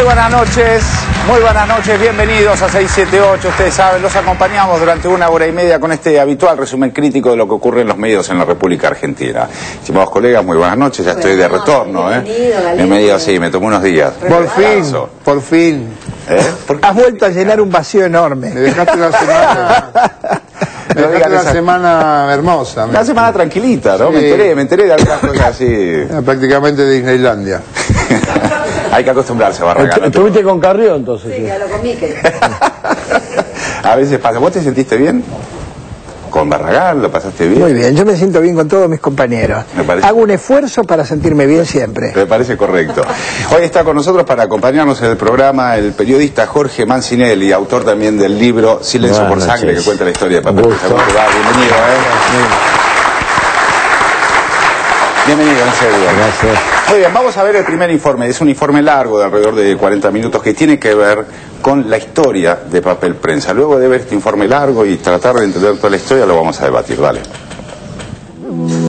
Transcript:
Muy buenas noches, bienvenidos a 678, ustedes saben, los acompañamos durante 1 hora y media con este habitual resumen crítico de lo que ocurre en los medios en la República Argentina. Estimados colegas, muy buenas noches, ya estoy de retorno, bienvenido, sí, me tomé unos días. Por fin. Has vuelto a llenar un vacío enorme. Me dejaste una semana... Me dejaste una semana hermosa. Una semana tranquilita, ¿no? Sí. Me enteré de algunas cosas así. Prácticamente Disneylandia. Hay que acostumbrarse a Barragán. ¿Estuviste con Carrió entonces? Sí, ya lo comí. A veces pasa. ¿Vos te sentiste bien? ¿Con Barragán? ¿Lo pasaste bien? Muy bien, yo me siento bien con todos mis compañeros. Hago un esfuerzo para sentirme bien siempre. Me parece correcto. Hoy está con nosotros para acompañarnos en el programa el periodista Jorge Mancinelli, autor también del libro Silencio por Sangre, que cuenta la historia de Papel Prensa. Bienvenido, Bienvenido, en serio. Gracias. Muy bien, vamos a ver el primer informe. Es un informe largo de alrededor de 40 minutos que tiene que ver con la historia de Papel Prensa. Luego de ver este informe largo y tratar de entender toda la historia, lo vamos a debatir. Dale.